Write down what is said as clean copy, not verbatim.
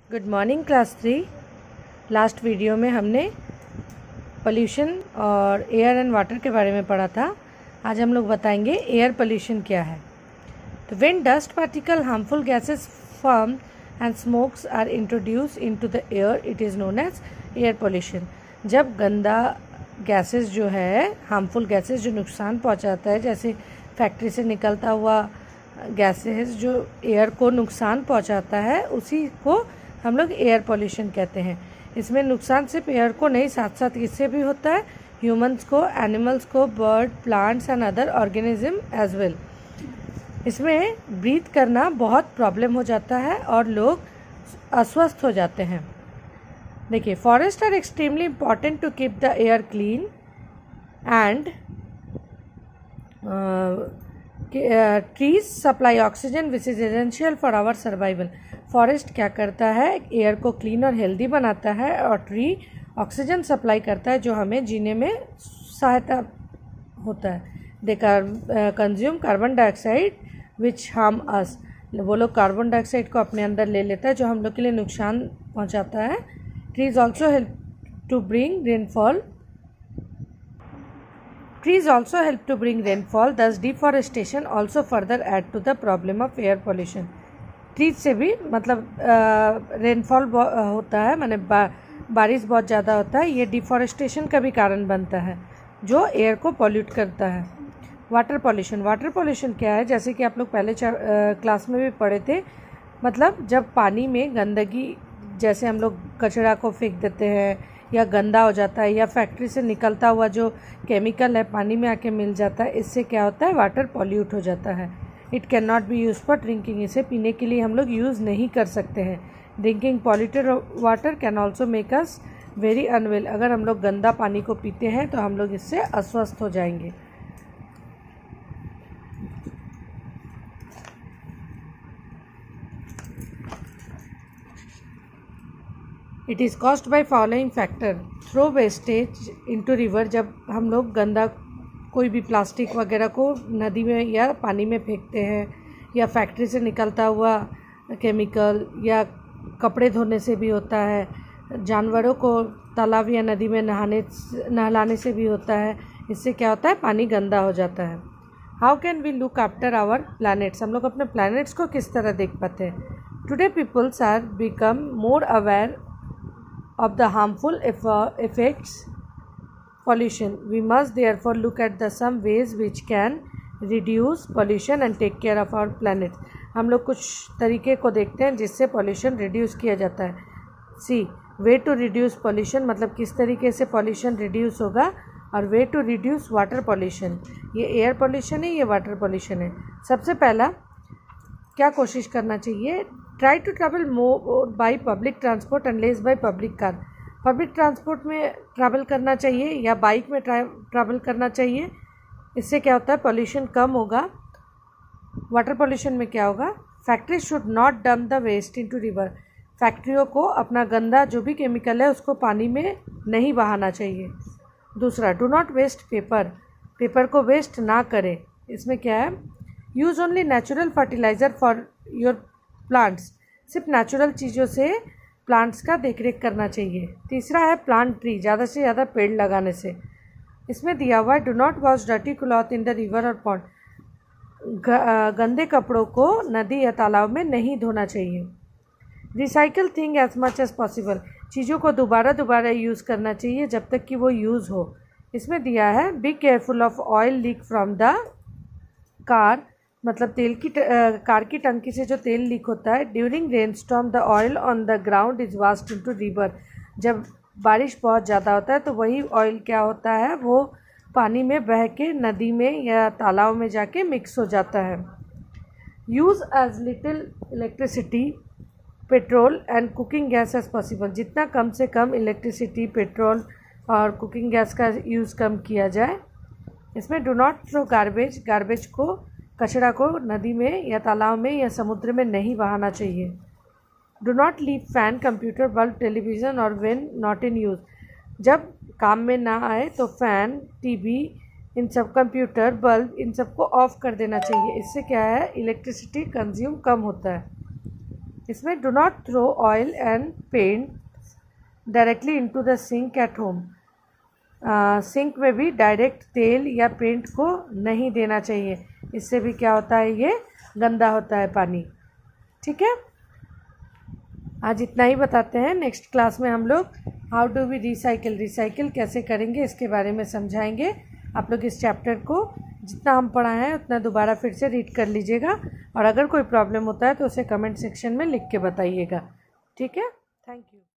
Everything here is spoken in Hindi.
Good morning class 3। Last video में हमने पोल्यूशन और एयर एंड वाटर के बारे में पढ़ा था। आज हम लोग बताएंगे एयर पोल्यूशन क्या है। तो when dust particle harmful gases form and smokes are introduce into the air, it is known as air pollution. जब गंदा गैसेस जो है, हार्मफुल गैसेस जो नुकसान पहुंचाता है, जैसे फैक्ट्री से निकलता हुआ गैसेस जो एयर को नुकसान पहुंचाता है, उसी को हम लोग एयर पोल्यूशन कहते हैं। इसमें नुकसान सिर्फ एयर को नहीं, साथ साथ इससे भी होता है ह्यूमंस को, एनिमल्स को, bird, plants and other organism as well. इसमें ब्रीथ करना बहुत प्रॉब्लम हो जाता है और लोग अस्वस्थ हो जाते हैं। देखिए, forest are extremely important to keep the air clean and trees supply oxygen which is essential for our survival. Forest क्या करता है, एयर को क्लीन और हेल्दी बनाता है, और ट्री ऑक्सीजन सप्लाई करता है जो हमें जीने में सहायता होता है। They consume carbon dioxide which harm us. वो लोग कार्बन डाइऑक्साइड को अपने अंदर ले लेता है जो हम लोग के लिए नुकसान पहुंचाता है। Trees also help to bring rainfall. Trees also help to bring rainfall, thus deforestation also further add to the problem of air pollution. Trees से भी मतलब रेनफॉल होता है, माने बारिश बहुत ज़्यादा होता है। ये डिफॉरेस्टेशन का भी कारण बनता है जो एयर को पॉल्यूट करता है। Water pollution. वाटर पॉल्यूशन क्या है, जैसे कि आप लोग पहले क्लास में भी पढ़े थे, मतलब जब पानी में गंदगी, जैसे हम लोग कचरा को फेंक देते हैं या गंदा हो जाता है, या फैक्ट्री से निकलता हुआ जो केमिकल है पानी में आके मिल जाता है, इससे क्या होता है, वाटर पॉल्यूट हो जाता है। It can not be use for drinking. इसे पीने के लिए हम लोग यूज़ नहीं कर सकते हैं। Drinking polluted water can also make us very unwell. अगर हम लोग गंदा पानी को पीते हैं तो हम लोग इससे अस्वस्थ हो जाएंगे। It is caused by following factor. Throw wastage into river. जब हम लोग गंदा कोई भी प्लास्टिक वगैरह को नदी में या पानी में फेंकते हैं, या फैक्ट्री से निकलता हुआ केमिकल, या कपड़े धोने से भी होता है, जानवरों को तालाब या नदी में नहलाने से भी होता है। इससे क्या होता है, पानी गंदा हो जाता है। How can we look after our planets. हम लोग अपने प्लैनेट्स को किस तरह देख पाते हैं। Today peoples are become more aware of the harmful effects pollution. We must therefore look at the some ways which can reduce pollution and take care of our planet. हम लोग कुछ तरीके को देखते हैं जिससे pollution reduce किया जाता है। See way to reduce pollution, मतलब किस तरीके से pollution reduce होगा, और way to reduce water pollution। ये एयर pollution है, ये वाटर pollution है। सबसे पहला क्या कोशिश करना चाहिए, try to travel more by public transport and less by public car. Public transport में ट्रैवल करना चाहिए या बाइक में ट्रैवल करना चाहिए। इससे क्या होता है, पोल्यूशन कम होगा। वाटर पोल्यूशन में क्या होगा, factory should not dump the waste into river. फैक्ट्रियों को अपना गंदा जो भी केमिकल है उसको पानी में नहीं बहाना चाहिए। दूसरा, do not waste paper. Paper को वेस्ट ना करें। इसमें क्या है, use only natural fertiliser for your plants. सिर्फ नेचुरल चीज़ों से प्लांट्स का देखरेख करना चाहिए। तीसरा है प्लांट ट्री, ज़्यादा से ज़्यादा पेड़ लगाने से। इसमें दिया हुआ है, do not wash dirty cloth in the river और पॉन्ड। गंदे कपड़ों को नदी या तालाब में नहीं धोना चाहिए। Recycle thing as much as possible. चीज़ों को दोबारा यूज़ करना चाहिए जब तक कि वो यूज़ हो। इसमें दिया है, be careful of oil leak from the car, मतलब तेल की कार की टंकी से जो तेल लीक होता है। During rain storm the oil on the ground is washed into river. जब बारिश बहुत ज़्यादा होता है तो वही ऑयल क्या होता है, वो पानी में बह के नदी में या तालाब में जाके मिक्स हो जाता है। Use as little electricity, petrol and cooking gas as possible. जितना कम से कम इलेक्ट्रिसिटी, पेट्रोल और कुकिंग गैस का यूज़ कम किया जाए। इसमें do not throw garbage. Garbage को, कचरा को नदी में या तालाब में या समुद्र में नहीं बहाना चाहिए। Do not leave fan, computer, bulb, television और व्हेन नॉट इन यूज़। जब काम में ना आए तो फ़ैन, टीवी, इन सब, कंप्यूटर, बल्ब, इन सब को ऑफ कर देना चाहिए। इससे क्या है, इलेक्ट्रिसिटी कंज्यूम कम होता है। इसमें do not throw oil and paint directly into the sink at home. Sink में भी डायरेक्ट तेल या पेंट को नहीं देना चाहिए, इससे भी क्या होता है, ये गंदा होता है पानी। ठीक है, आज इतना ही बताते हैं। नेक्स्ट क्लास में हम लोग हाउ डू वी रिसाइकिल कैसे करेंगे इसके बारे में समझाएंगे। आप लोग इस चैप्टर को जितना हम पढ़ाए हैं उतना दोबारा फिर से रीड कर लीजिएगा, और अगर कोई प्रॉब्लम होता है तो उसे कमेंट सेक्शन में लिख के बताइएगा। ठीक है, थैंक यू।